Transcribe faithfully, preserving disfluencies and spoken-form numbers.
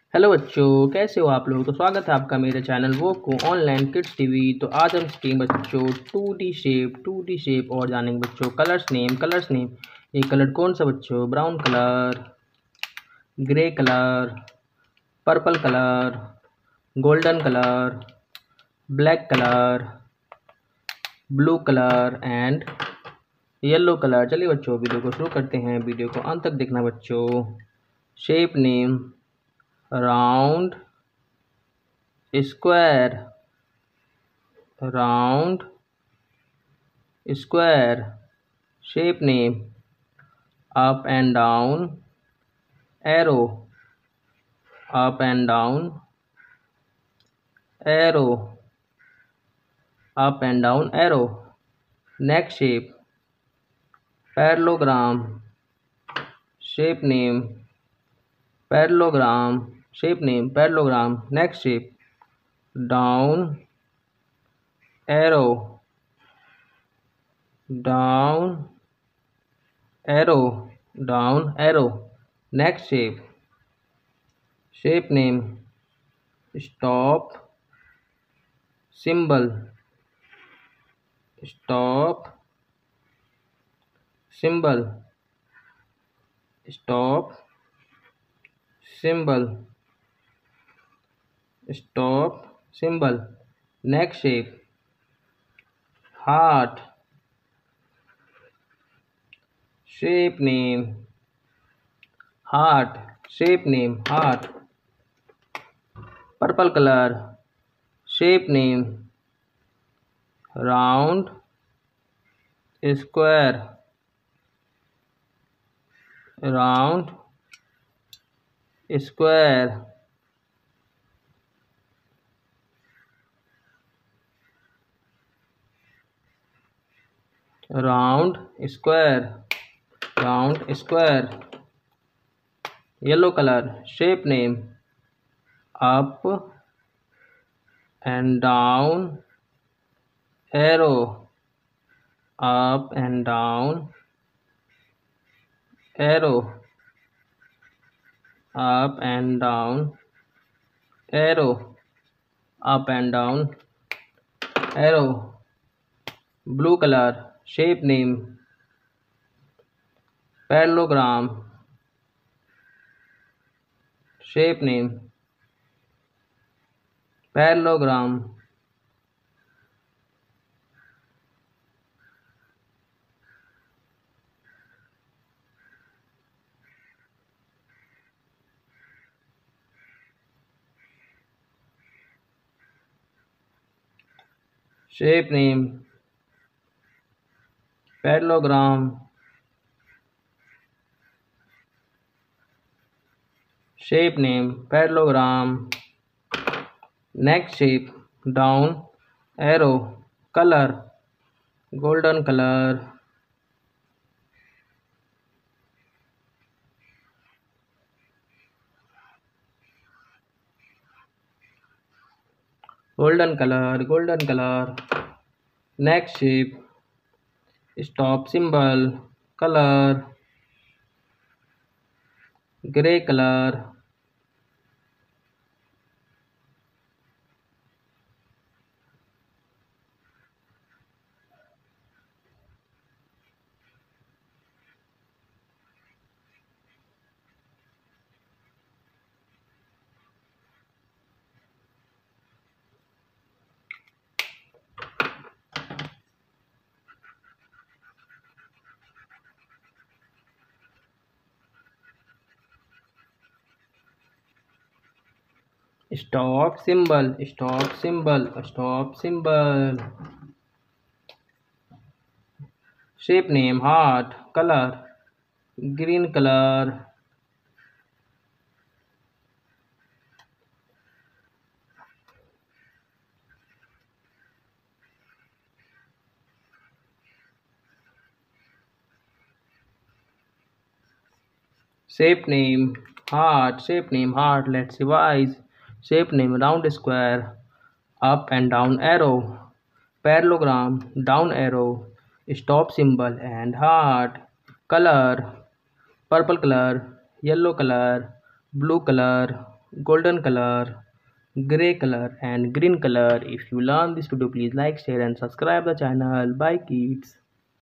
Hello बच्चों, कैसे हो आप लोग। तो स्वागत है आपका मेरे चैनल वो को ऑनलाइन किड्स टीवी। तो आज हम सीखेंगे बच्चों two D shape two D shape और जानेंगे बच्चों कलर्स नेम कलर्स नेम ये कलर कौन सा बच्चों, brown colour, grey colour, purple colour, golden colour, black colour, blue colour and yellow colour. चलिए बच्चों वीडियो को शुरू करते हैं। वीडियो को अंत तक देखना बच्चों। Shape name round, square, round, square. Shape name up and down, arrow, up and down, arrow, up and down, arrow. Next shape parallelogram. Shape name parallelogram, shape name parallelogram. Next shape down arrow, down arrow, down arrow. Next shape shape name stop symbol, stop symbol, stop symbol, stop symbol. Next shape heart. Shape name heart, shape name heart. Purple colour. Shape name round, square, round, square. Round square, round square. Yellow colour. Shape name up and down, arrow, up and down, arrow, up and down, arrow, up and down, arrow. Blue colour. Shape name parallelogram. Shape name parallelogram. Shape name parallelogram. Shape name parallelogram. Next shape down arrow. Colour golden colour, golden colour, golden colour. Next shape stop symbol. Colour grey colour, stop symbol, stop symbol, stop symbol. Shape name heart. Colour green colour, shape name heart, shape name heart. Let's revise. Shape name round square, up and down arrow, parallelogram, down arrow, stop symbol and heart. Color purple color, yellow color, blue color, golden color, gray color and green color. If you learn this video, please like, share and subscribe the channel. Bye kids.